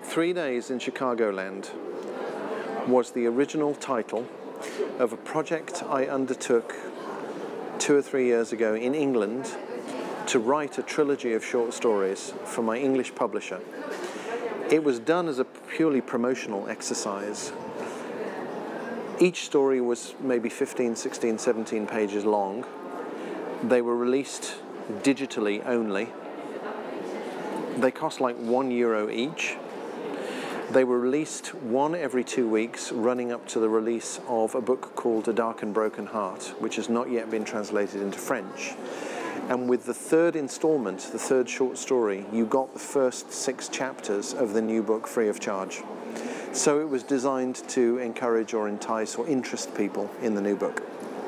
3 Days in Chicagoland was the original title of a project I undertook 2 or 3 years ago in England to write a trilogy of short stories for my English publisher. It was done as a purely promotional exercise. Each story was maybe 15, 16, 17 pages long. They were released digitally only. They cost like €1 each. They were released one every 2 weeks, running up to the release of a book called A Dark and Broken Heart, which has not yet been translated into French. And with the third installment, the third short story, you got the first 6 chapters of the new book free of charge. So it was designed to encourage or entice or interest people in the new book.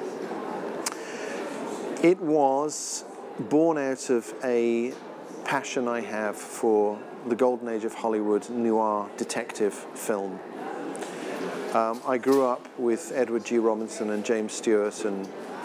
It was born out of a passion I have for the golden age of Hollywood noir detective film. I grew up with Edward G. Robinson and James Stewart and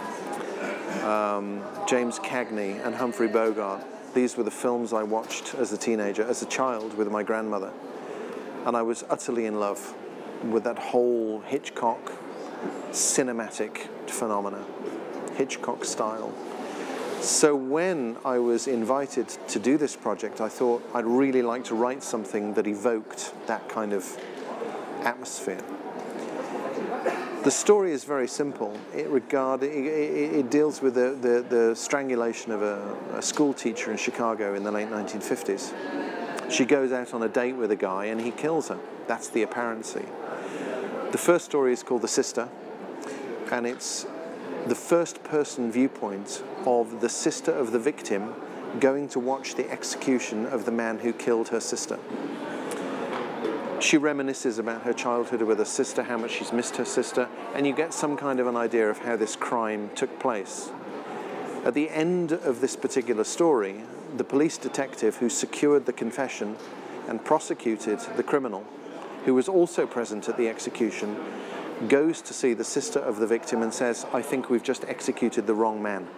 James Cagney and Humphrey Bogart. These were the films I watched as a teenager, as a child with my grandmother. And I was utterly in love with that whole Hitchcock cinematic phenomena, Hitchcock style. So when I was invited to do this project, I thought I'd really like to write something that evoked that kind of atmosphere. The story is very simple. It deals with the strangulation of a school teacher in Chicago in the late 1950s. She goes out on a date with a guy and he kills her. That's the apparency. The first story is called The Sister, and it's the first-person viewpoint of the sister of the victim going to watch the execution of the man who killed her sister. She reminisces about her childhood with her sister, how much she's missed her sister, and you get some kind of an idea of how this crime took place. At the end of this particular story, the police detective who secured the confession and prosecuted the criminal, who was also present at the execution, goes to see the sister of the victim and says, "I think we've just executed the wrong man."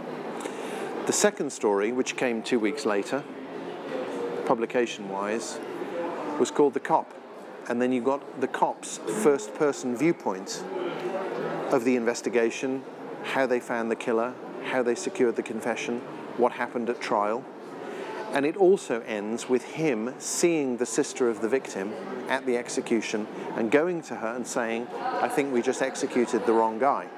The second story, which came 2 weeks later, publication-wise, was called The Cop. And then you got the cop's first-person viewpoint of the investigation, how they found the killer, how they secured the confession, what happened at trial. And it also ends with him seeing the sister of the victim at the execution and going to her and saying, "I think we just executed the wrong guy."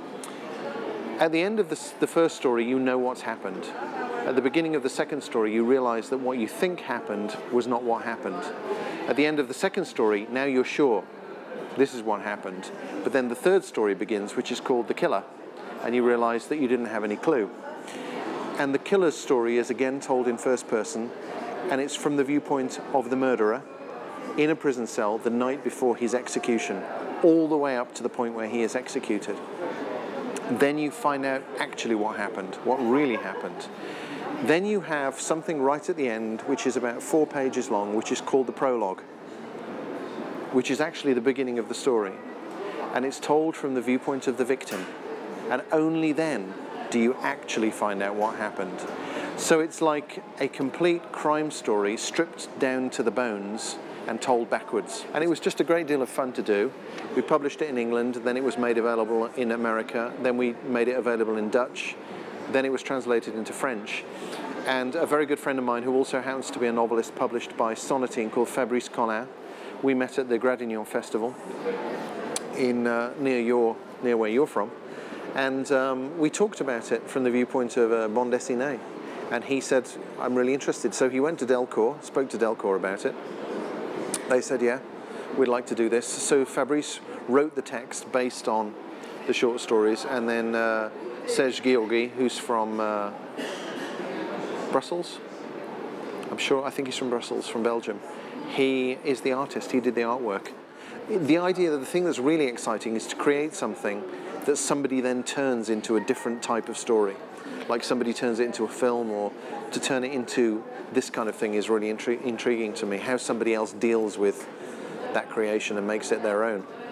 At the end of the first story, you know what's happened. At the beginning of the second story, you realize that what you think happened was not what happened. At the end of the second story, now you're sure this is what happened. But then the third story begins, which is called The Killer, and you realize that you didn't have any clue. And the killer's story is again told in first person, and it's from the viewpoint of the murderer in a prison cell the night before his execution, all the way up to the point where he is executed. Then you find out actually what happened, what really happened. Then you have something right at the end, which is about 4 pages long, which is called the prologue, which is actually the beginning of the story. And it's told from the viewpoint of the victim. And only then do you actually find out what happened. So it's like a complete crime story stripped down to the bones and told backwards. And it was just a great deal of fun to do. We published it in England, then it was made available in America, then we made it available in Dutch, then it was translated into French. And a very good friend of mine, who also happens to be a novelist published by Sonatine, called Fabrice Collin, we met at the Gradignan Festival in near where you're from. And we talked about it from the viewpoint of a bande dessinée. And he said, "I'm really interested." So he went to Delcourt, spoke to Delcourt about it. They said, "Yeah, we'd like to do this." So Fabrice wrote the text based on the short stories. And then Serge Georgi, who's from Brussels, I think he's from Brussels, from Belgium. He is the artist, he did the artwork. The idea that the thing that's really exciting is to create something that somebody then turns into a different type of story. Like somebody turns it into a film, or to turn it into this kind of thing is really intriguing to me. How somebody else deals with that creation and makes it their own.